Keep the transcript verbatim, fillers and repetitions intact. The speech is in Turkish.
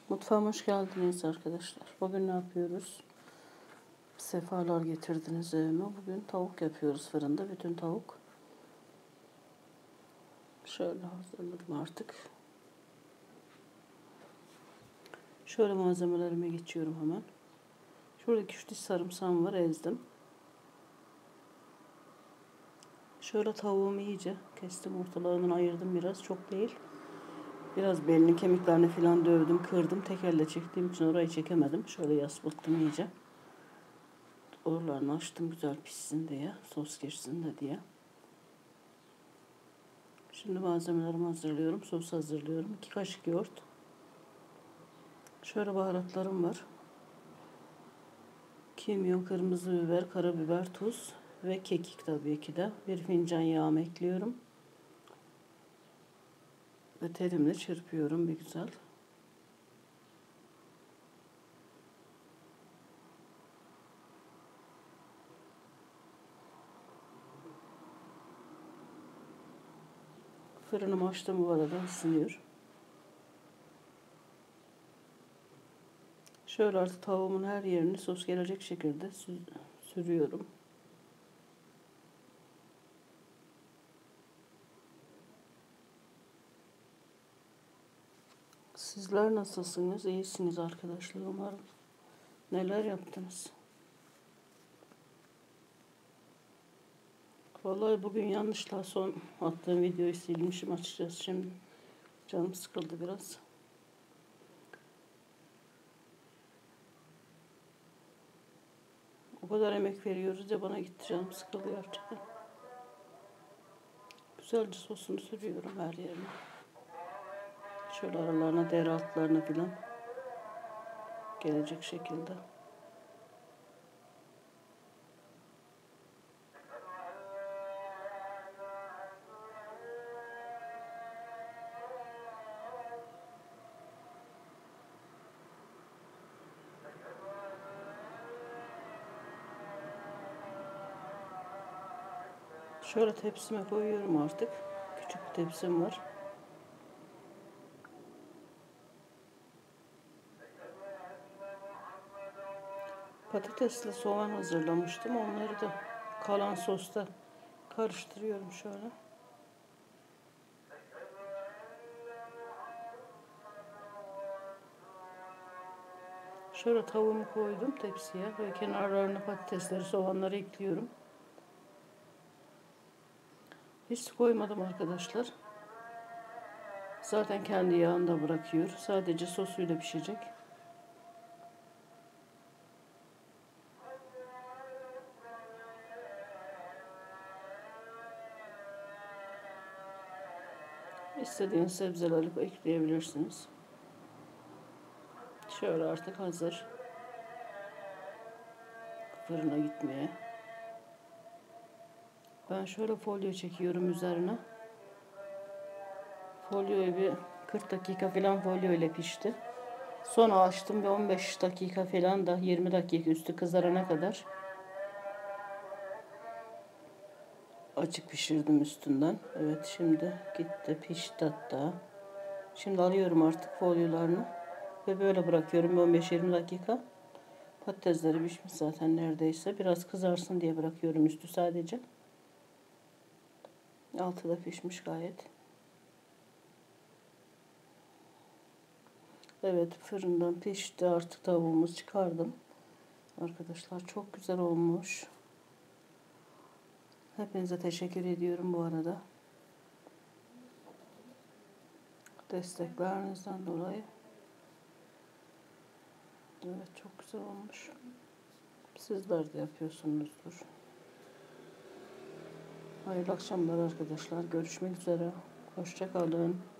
Mutfağıma hoş geldiniz arkadaşlar. Bugün ne yapıyoruz? Sefalar getirdiniz evime. Bugün tavuk yapıyoruz fırında. Bütün tavuk. Şöyle hazırladım artık. Şöyle malzemelerime geçiyorum hemen. Şurada üç diş sarımsağım var, ezdim. Şöyle tavuğumu iyice kestim, ortalarından ayırdım biraz, çok değil. Biraz belinin kemiklerini falan dövdüm, kırdım. Tek elle çektiğim için orayı çekemedim. Şöyle yaslattım iyice. Oralarını açtım güzel pişsin diye, sos girsin de diye. Şimdi malzemelerimi hazırlıyorum, sos hazırlıyorum. iki kaşık yoğurt. Şöyle baharatlarım var. Kimyon, kırmızı biber, karabiber, tuz ve kekik tabii ki de. Bir fincan yağ ekliyorum. Ve telimle çırpıyorum bir güzel. Fırınımı açtım, bu arada ısınıyor. Şöyle artık tavuğumun her yerini sos gelecek şekilde sürüyorum. Sizler nasılsınız? İyisiniz arkadaşlar umarım. Neler yaptınız? Vallahi bugün yanlışla son attığım videoyu silmişim açıkçası şimdi. Canım sıkıldı biraz. O kadar emek veriyoruz ya, bana gitti, canım sıkıldı gerçekten. Güzelce sosunu sürüyorum her yerine. Şöyle aralarına, deri altlarına falan gelecek şekilde. Şöyle tepsime koyuyorum artık. Küçük bir tepsim var. Patatesle soğan hazırlamıştım. Onları da kalan sosta karıştırıyorum şöyle. Şöyle tavuğumu koydum tepsiye ve kenarlarına patatesleri, soğanları ekliyorum. Hiç koymadım arkadaşlar. Zaten kendi yağında bırakıyor. Sadece sosuyla pişecek. İstediğiniz sebzeleri ekleyebilirsiniz. Şöyle artık hazır. Fırına gitmeye. Ben şöyle folyo çekiyorum üzerine. Folyoyu bir kırk dakika falan folyo ile pişti. Sonra açtım ve on beş dakika falan da yirmi dakika üstü kızarana kadar açık pişirdim üstünden. Evet, şimdi gitti, pişti hatta. Şimdi alıyorum artık folyolarını ve böyle bırakıyorum on beş yirmi dakika. Patatesleri pişmiş zaten neredeyse. Biraz kızarsın diye bırakıyorum üstü sadece. Altı da pişmiş gayet. Evet, fırından pişti artık, tavuğumuzu çıkardım. Arkadaşlar çok güzel olmuş. Hepinize teşekkür ediyorum bu arada. Desteklerinizden dolayı. Evet, çok güzel olmuş. Sizler de yapıyorsunuzdur. Hayırlı akşamlar arkadaşlar. Görüşmek üzere. Hoşça kalın.